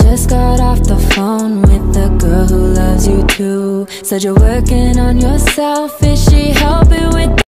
just got off the phone with the girl who loves you too. Said you're working on yourself, is she helping with